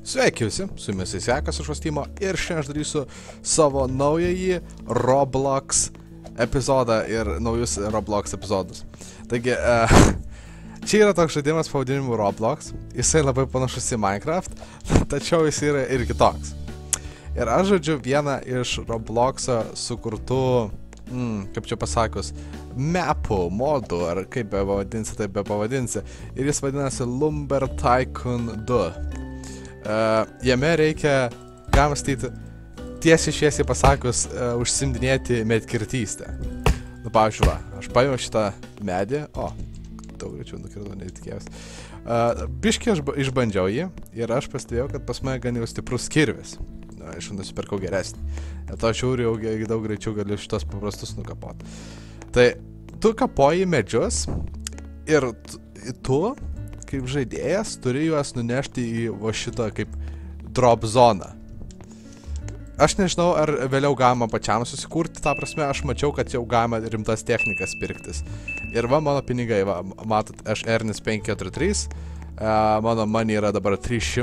Sveiki visi, su jumis Sekas iš Ostimo ir šiandien aš darysiu savo naująjį Roblox epizodą ir naujus Roblox epizodus. Taigi, čia yra toks žaidimas pavadinimu Roblox, jisai labai panašus į Minecraft, tačiau jis yra ir kitoks. Ir aš žaidžiu vieną iš Roblox'o sukurtų, kaip čia pasakius, mapų, modų, ar kaip be pavadinsi, taip be pavadinsi. Ir jis vadinasi Lumber Tycoon 2. Jame reikia, galima statyti, tiesiai šviesiai pasakius, užsimdinėti medkirtystę. Nu, pavyzdžiui, aš paėmiau šitą medį, daug greičiau nukirtau, neįtikėjus. Biškį aš išbandžiau jį ir aš pastebėjau, kad pas mane gan jau stiprus kirvis. Aš nusipirkau geresnį. Ir to aš jau daug greičiau galiu šitos paprastus nukapoti. Tai tu kapoji medžius ir tu, kaip žaidėjas, turi juos nunešti į va šitą kaip drop zoną. Aš nežinau, ar vėliau galima pačiam susikurti, ta prasme, aš mačiau, kad jau galima rimtas technikas pirktis. Ir va, mano pinigai, va, matot, aš Ernis 543, mano money yra dabar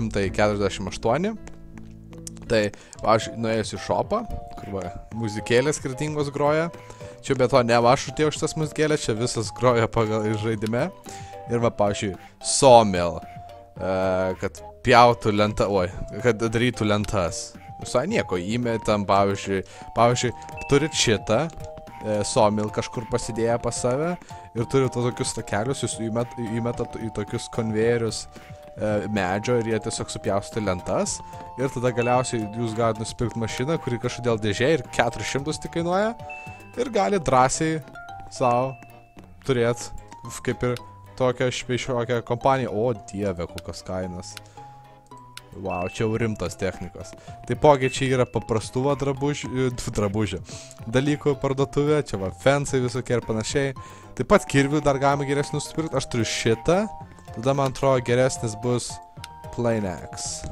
348. Tai, va, aš nuėjus į shopą, kur va, muzikėlės skirtingos groja. Čia be to ne aš užtėjau šitas muzikėlės, čia visas groja pagal žaidime. Ir va, pavyzdžiui, sawmill, kad pjautų lentą, kad darytų lentas. Visai nieko, įmetam, pavyzdžiui, turit šitą sawmill kažkur pasidėję pas save ir turit tokius takelius, jūs įmetat į tokius konvejerius medžio ir jie tiesiog supjaustų lentas. Ir tada galiausiai jūs galite nusipirkti mašiną, kuri kažkodėl dėžė ir 400 tik kainuoja. Ir gali drąsiai savo turėti kaip ir tokią špeišiokią kompaniją. O, dieve, kokios kainos. Wow, čia jau rimtos technikos. Taipogi čia yra paprastų drabužių dalykų parduotuvė, čia va, fensai visokie ir panašiai. Taip pat kirvių dar galima geresnį nusipirkti. Aš turiu šitą, tada man atrodo geresnis bus Plain Axe.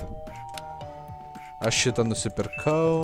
Aš šitą nusipirkau,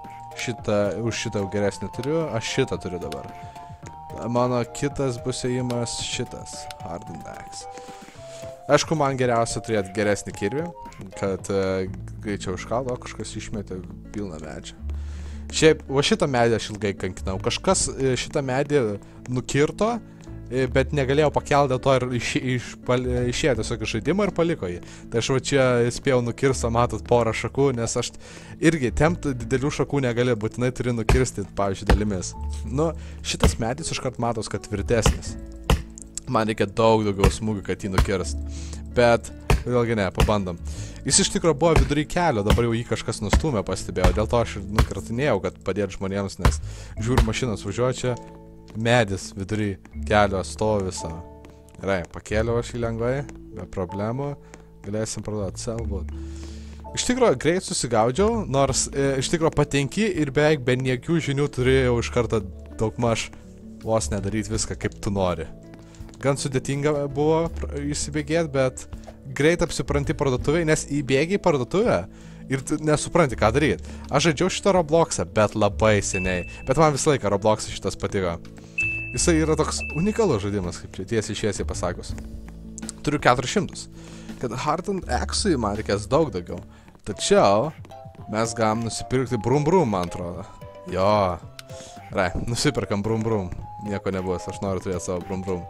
už šitą jau geresnį turiu, aš šitą turiu dabar. Mano kitas bus ėjimas šitas, Hardened Axe. Aišku, man geriausia turėti geresnį kirvį, kad greičiau iškaldo, kažkas išmetė pilną medžią. Šiaip, va šitą medį aš ilgai kankinau. Kažkas šitą medį nukirto, bet negalėjau pakelti dėl to ir išėjo tiesiog iš žaidimo ir paliko jį. Tai aš va čia spėjau nukirstą, matot, porą šakų, nes aš irgi tempti didelių šakų negali, būtinai turi nukirsti, pavyzdžiui, dalimis. Nu, šitas medis iškart matos, kad tvirtesnis. Man reikia daug daugiau smūgių, kad jį nukirst. Bet, vėlgi ne, pabandom. Jis iš tikrųjų buvo vidury kelio, dabar jau jį kažkas nustūmė, pastebėjau. Dėl to aš ir nukirtinėjau, kad padėti žmonėms, nes žiūriu mašinas važiuoja čia. Medis vidury kelio stovi visą. Gerai, pakėliau aš jį lengvai, be problemų. Galėsim parduoti selbūt. Iš tikrųjų, greit susigaudžiau, nors iš tikrųjų patenki ir beveik be niekių žinių turėjau iš karto daugmaž vos nedaryti viską, kaip tu nori. Gan sudėtinga buvo įsibėgėti, bet greit apsipranti parduotuvėje, nes įbėgi į parduotuvę ir nesupranti, ką daryti. Aš žaidžiau šitą Robloxą, bet labai seniai. Bet man visą laiką Robloxas šitas patiko. Jisai yra toks unikalus žaidimas, kaip čia tiesiai šviesiai pasakius. Turiu 400. Kad Hardened Axe'ui man reikės daug daugiau. Tačiau mes galim nusipirkti Brum Brum, man atrodo. Jo. Gerai, nusipirkam Brum Brum. Nieko nebus, aš noriu turėti savo Brum Brum.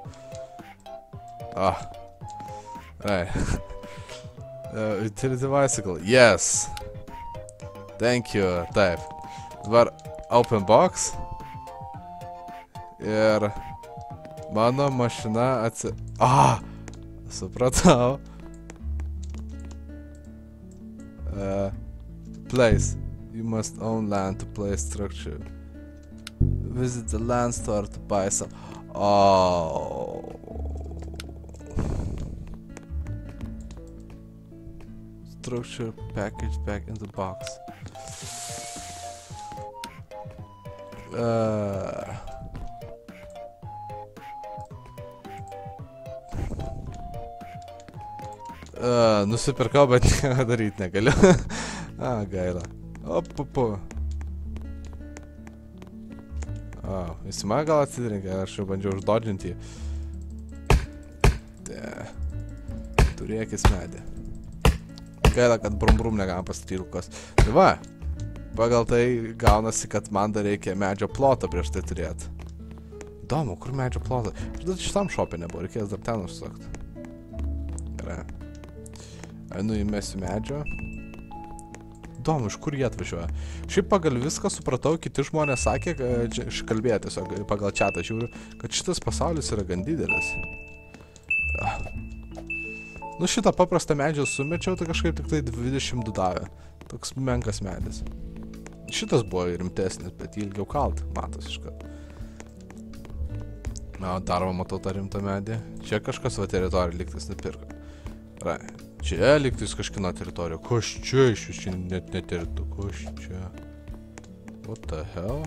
Gerai. Utility bicycle, yes. Thank you, taip. Dabar open box. Ir mano mašina supratau. Place. You must own land to place structure. Visit the land store to buy some. Structure package back in the box. Nusipirkau, bet nieko daryti negaliu. Gaila. Jis man gal atsidrinkė, aš jau bandžiau uždodžinti. Turėkis medį. gaila, kad brum negalima pastatyti kas. Tai va, pagal tai gaunasi, kad man dar reikia medžio plotą prieš tai turėti. Įdomu, kur medžio plotą? Aš dar šitam šopė nebuvo, reikės dar ten užsakti. Gerai. Einu įmesiu medžio. Įdomu, iš kur jie atvažiuoja. Šiaip pagal viską supratau, kiti žmonės sakė, kalbėjo tiesiog pagal chatą žiūriu, kad šitas pasaulis yra gan didelis. Nu šitą paprastą medžią sumečiau, tai kažkaip tik tai 22 davė. Toks menkas medis. Šitas buvo rimtesnis, bet jį ilgiau kalt, matos iškart. Na, dar va matau tą rimtą medį. Čia kažkas va teritoriją lygtais nupirko. Rai, čia lygtais kažkino teritoriją. Kas čia iš jūs čia net neteritu? Kas čia? What the hell?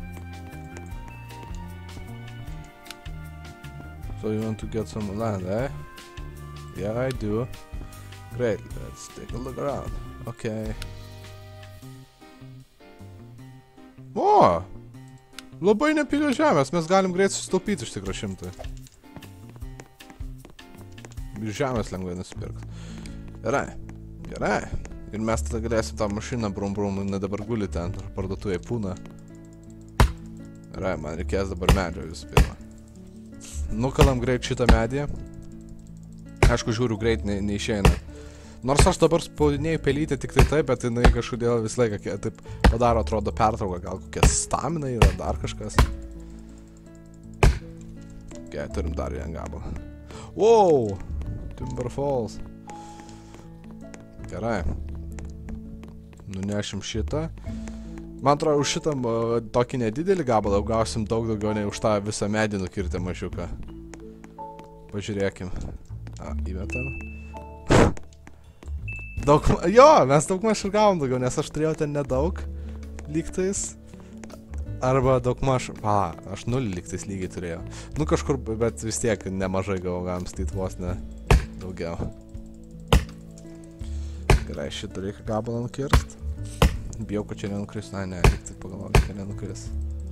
So you want to get some land, eh? Yeah, I do. Great, let's take a look around. Okay. O! Labai nepilio žemės, mes galim greit susitaupyti iš tikro 100. Iš žemės lengvai nusipirkti. Gerai, gerai. Ir mes tada galėsim tą mašiną brum, dabar guli ten, parduotuvėj pūna. Gerai, man reikės dabar medžio visų pirma. Nukalam greit šitą medį. Aišku, žiūriu, greit neišeina. Nors aš dabar spaudinėjau pelytę tik tai taip, bet jinai kažkodėl visą laiką taip padaro, atrodo, pertrauką. Gal kokia stamina yra, dar kažkas. Okay, turim dar vieną gabalą. Wow! Timber Falls. Gerai. Nunešim šitą. Man atrodo, už šitą tokį nedidelį gabalą gausim daug daugiau nei už tą visą medį nukirtę mažiuką. Pažiūrėkim. Įmetam. Jo, mes daugmaž ir gavom daugiau, nes aš turėjau ten nedaug lygtais. Arba daugmaž, aš 0 lygtais lygiai turėjau. Nu kažkur, bet vis tiek nemažai gavom styti vos ne daugiau. Gerai, šitą reikia gabalą nukirst. Bijau, kad čia nenukris, ne, tai pagalvoju, kad nenukris.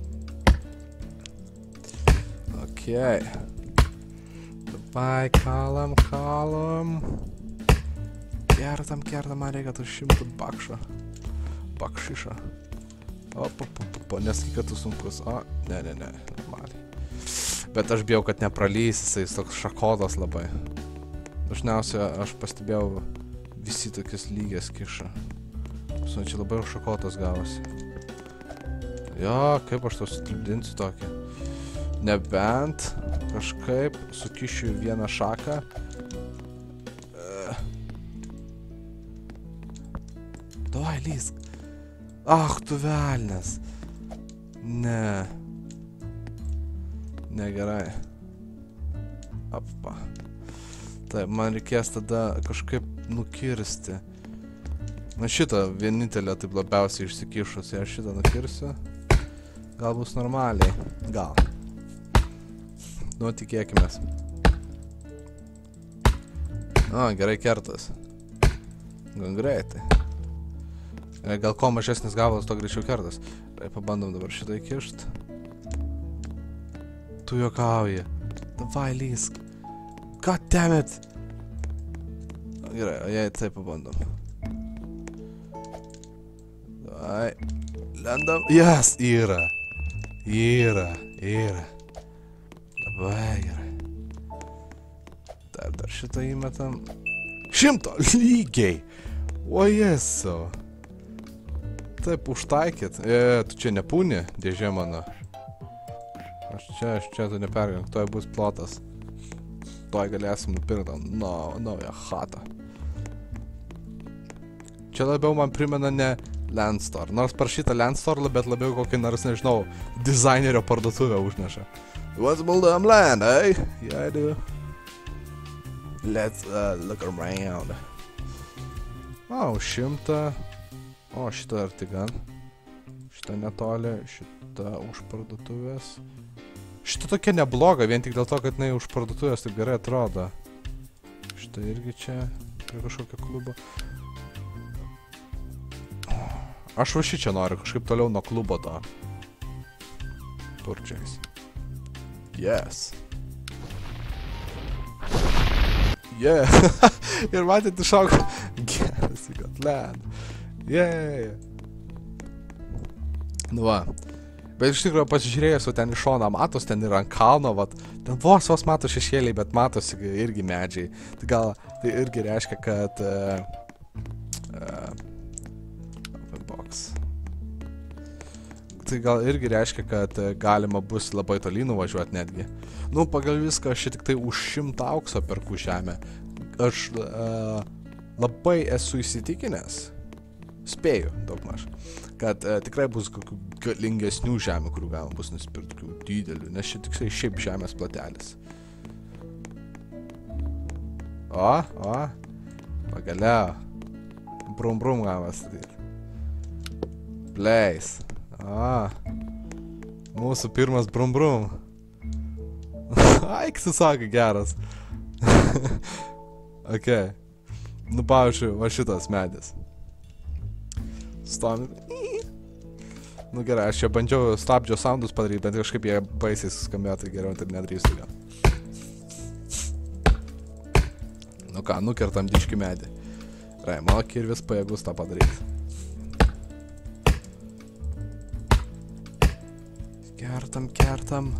Okei. Dabai, kalam. Kertam, man reikia tų 100 bakšą. Bakšišą. Nesakyk, kad tu sunkus. Ne, normaliai. Bet aš bijau, kad nepralys, jis toks šakotas labai. Dažniausiai aš pastebėjau visi tokias lygias kiša. Čia labai šakotas gavosi. Jo, kaip aš to sutribdinsiu tokį. Nebent kažkaip sukišiu vieną šaką. Davai, lysk. Tu velnes. Ne. Negerai. Appa. Taip, man reikės tada kažkaip nukirsti. Na šitą vienintelę taip labiausiai išsikišus. Aš šitą nukirsiu. Gal bus normaliai. Gal. Nu, tikėkimės. Gerai kertas. Gan greitai. Gal ko mažesnis gabalas, to greičiau kertas. Pabandom dabar šitą įkišt. Tu juokauji. Davai, lysk. God damn it. Gerai, jei taip pabandom. Davai. Lendam. Yes, yra. Labai gerai. Dar šitą įmetam. 100 lygiai. O jesu. Taip, užtaikyt. Tu čia nepūni, dėžė mano. Aš čia tu nepergang, toj bus plotas. Toj galėsim nupirkti naują chatą. Čia labiau man primena ne Landstore. Nors parašyta Landstore, bet labiau kokį nors, nežinau, dizainerio parduotuvę užneša. You want to build some land, eh? Yeah, I do. Let's look around. 100. O, šitą arti gan. Šitą netoli, šitą už parduotuvės. Šitą tokia nebloga, vien tik dėl to, kad jinai už parduotuvės taip gerai atrodo. Šitą irgi čia, prie kažkokio klubo. Aš va šičia noriu, kažkaip toliau nuo klubo to. Purchase. Yes. Yeah. Ir matėt, išaugo. Geras land. Jei. Nu va. Bet iš tikrųjų pasižiūrėjus, o ten iš šono matos, ten yra ant kalno, vat. Ten vos mato šešėliai, bet matosi irgi medžiai. Tai gal tai irgi reiškia, kad... open box. Tai gal irgi reiškia, kad galima bus labai toli nuvažiuoti netgi. Nu, pagal viską aš tik tai už 100 aukso perku žemę. Aš labai esu įsitikinęs, spėju daugmaž, kad tikrai bus kokių galingesnių žemių, kurių galima bus nusipirkti, tokių didelių, nes čia tikrai šiaip žemės platelis. Pagaliau. Brum galima statyti. Pleis. Mūsų pirmas brum. Ai, kas sako geras. Ok. Nu, pavyzdžiui, va šitas medis. Stovim. Nu gerai, aš čia bandžiau stabdžio soundus padaryti, bet kažkaip jie baisiai suskambėjo, tai geriau taip nedarysiu gal. Nu ką, nukertam diškį medį. Rai, mano kirvis pajėgus tą padaryti. Kertam.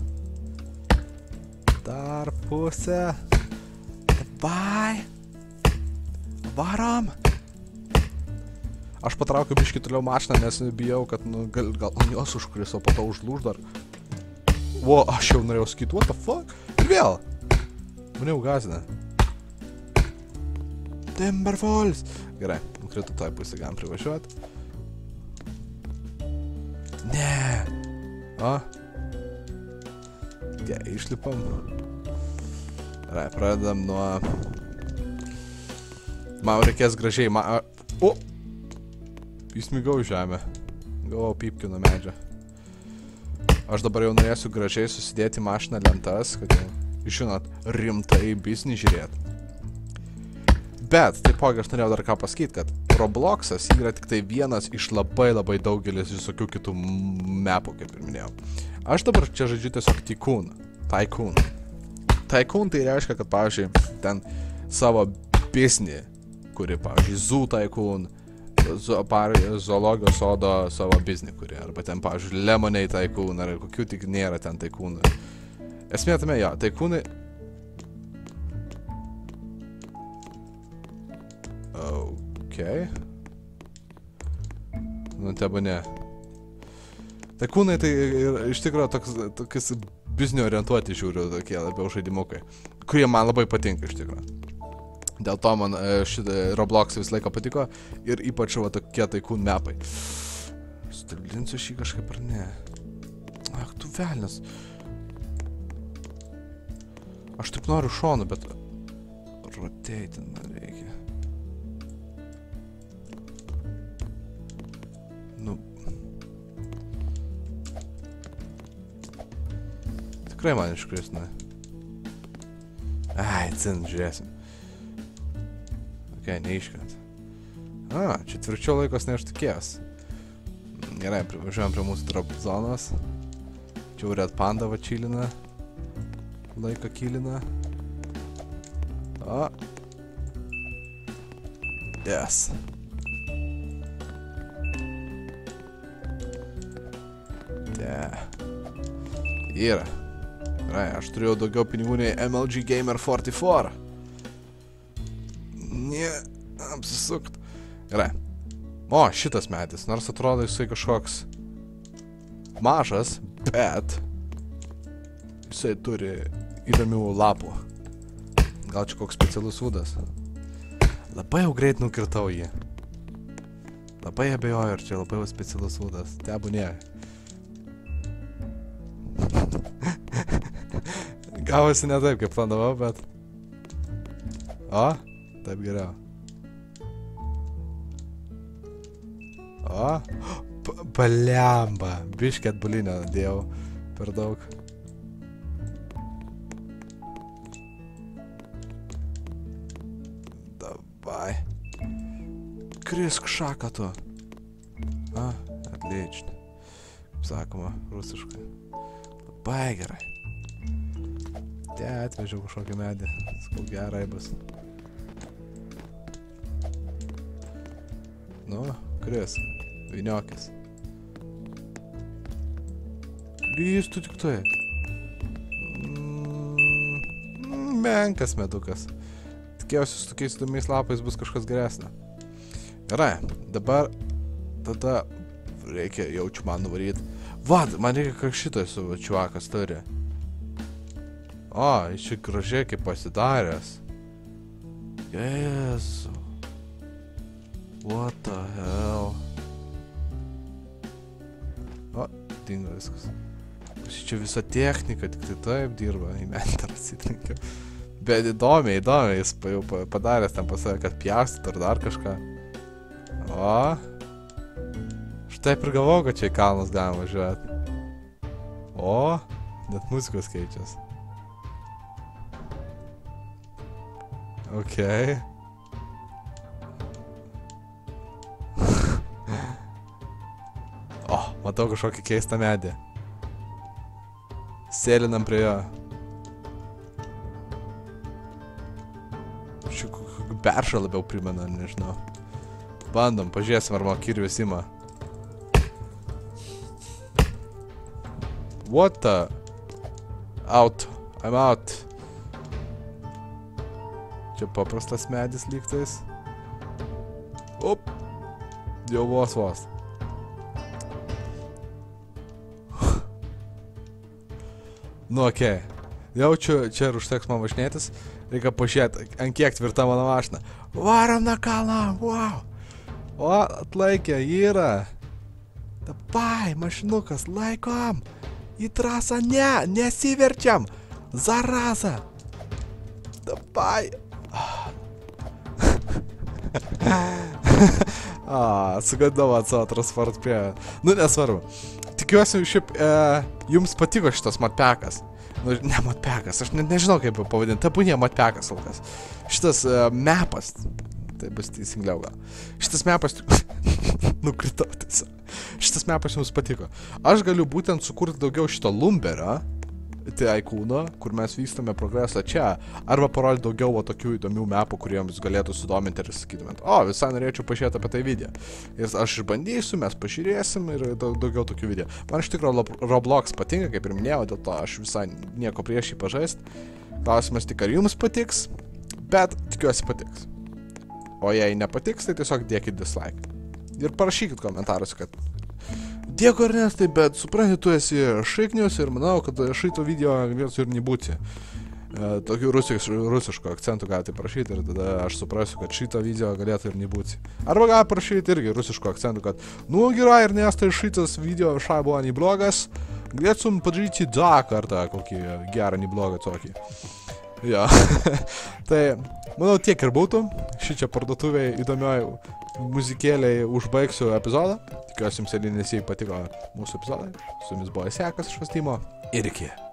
Dar pusę. Davai. Varom. Aš patraukiu biškį toliau mašiną, nes bijau, kad gal jos užkris, o po to užlūž dar. O, aš jau norėjau sakyti, what the fuck? Ir vėl. Mane jau gazina. Timberfalls. Gerai, nukrito toj pusę, galim privažiuoti. Ne. Gerai, išlipam. Gerai, pradedam nuo... Man reikės gražiai, įsmigau žemę. Gavau pypkių nuo medžio. Aš dabar jau norėsiu gražiai susidėti mašiną lentas, kad jau, žinot, rimtai biznį žiūrėt. Bet, taipogi aš norėjau dar ką pasakyti, kad Robloxas yra tik tai vienas iš labai daugelis visokių kitų mapų, kaip ir minėjau. Aš dabar čia žaidžiu tiesiog Tycoon. Tycoon tai reiškia, kad, pavyzdžiui, ten savo biznį, kuri, pavyzdžiui, Zoo Tycoon, zoologijos sodo savo biznį, kuri, arba ten, pavyzdžiui, Lemonade Tycoon, ar kokių tik nėra ten Tycoonų. Esmė tame, jo, Tycoonai... Okay. Nu, tebane. Tycoonai tai iš tikrųjų tokius biznio orientuoti žiūriu, tokie labiau žaidimukai, kurie man labai patinka iš tikrųjų. Dėl to man šitą Roblox visą laiką patiko ir ypač va tokie Tycoon mapai. Stabilinsiu šį kažkaip ar ne? Ach, tu velnias. Aš taip noriu šonu, bet rotate man reikia. Nu. Tikrai man iškris, ne? Ai, cin, žiūrėsim. Ok, neiškrent. Čia tvirčiau laikos ne aš tikėjęs. Gerai, privažiuojam prie mūsų drop zonos. Čia jau Red Panda va čilina. Laiką kilina. Yes. Yra. Gerai, aš turėjau daugiau pinigų nei MLG Gamer 44. Ne, apsisukt. Gerai. O, šitas medis, nors atrodo jisai kažkoks mažas, bet jisai turi įdomių lapų. Gal čia koks specialus ūdas. Labai jau greit nukirtau jį. Labai abejoju, ar čia labai specialus ūdas. Tebūnė. Gavosi ne taip, kaip planavau, bet... O, taip geriau. O, baliamba. Biškį atbulinio dėjau per daug. Davai. Krisk šaką tu. Atliečni. Kaip sakoma, rusiškai. Labai gerai. Atvežiau kažkokį medį. Sakau, gerai bus. Nu, kris. Vyniokis. Lys tu tik tai. Menkas medukas. Tikėjausi su tokiais įdomiais lapais bus kažkas geresnio. Gerai, dabar tada reikia jaučiu man nuvaryti. Vad, man reikia kažkitas su čiuakas turi. O, jis čia gražiai kaip pasidaręs. Jezu. What the hell? O, dingo viskas. Čia visa technika, tik tai taip dirba, į mentarą atsitrinkiu. Bet įdomiai, jis jau padaręs ten pasakė, kad pjaustyt ar dar kažką. O. Štai ir galvojau, kad čia į kalnus galima važiuoti. O, net muzikos keičias. Okei. O, matau kažkokį keistą medį. Sėlinam prie jo. Šiokį beršą labiau primena, nežinau. Bandom, pažiūrėsim, ar man kirvis ima. What the? Out. I'm out. Čia paprastas medis lygtais. Op. Jau vos. Nu, okei. Jaučiu, čia ir užteks man važinėtis. Reikia pažiūrėti, ant kiek tvirta mano mašina. Varom na kalną, wow. O, atlaikė, yra. Dabai, mašinukas, laikom. Į trasą, nesiverčiam. Zaraza. Dabai. Sugadau savo transport prie. Nu, nesvarbu. Tikiuosi, šiaip jums patiko šitas matpekas. Nu, ne matpekas, aš nežinau kaip pavadinti. Tebūnie matpekas ilgas. Šitas mepas. Tai bus teisingiau gal. Šitas mepas... Nukritau tiesiog. Šitas mepas jums patiko. Aš galiu būtent sukurti daugiau šito lumberio. Tycoon, kur mes vystame progresą čia, arba parodyti daugiau tokių įdomių mapų, kuriems galėtų sudominti ir sakytumėt, o, visai norėčiau pažiūrėti apie tai video. Ir aš išbandysiu, mes pažiūrėsim ir daugiau tokių video. Man iš tikrųjų Roblox patinka, kaip ir minėjau, dėl to aš visai nieko prieš jį pažaist. Klausimas tik, ar jums patiks, bet tikiuosi patiks. O jei nepatiks, tai tiesiog dėkit dislike. Ir parašykit komentaruose, kad dėkui Ernestai, bet supranti, tu esi šaiknius ir manau, kad šito video galėtų ir nebūti. Tokių rusiškų akcentų galite parašyti ir tada aš suprasiu, kad šito video galėtų ir nebūti. Arba gali parašyti irgi rusiškų akcentų, kad nu gerai, Ernestai, šitas video visai buvo neblogas, galėtum padaryti dar kartą kokį gerą neblogą tokį. Jo. Tai, manau, tiek ir būtų. Šičia parduotuviai įdomioj muzikėliai užbaigsiu epizodą. Tikiuosi jums eilinės, jei patiko mūsų epizodai. Su jumis buvo Sekas iš Vastymo. Ir iki.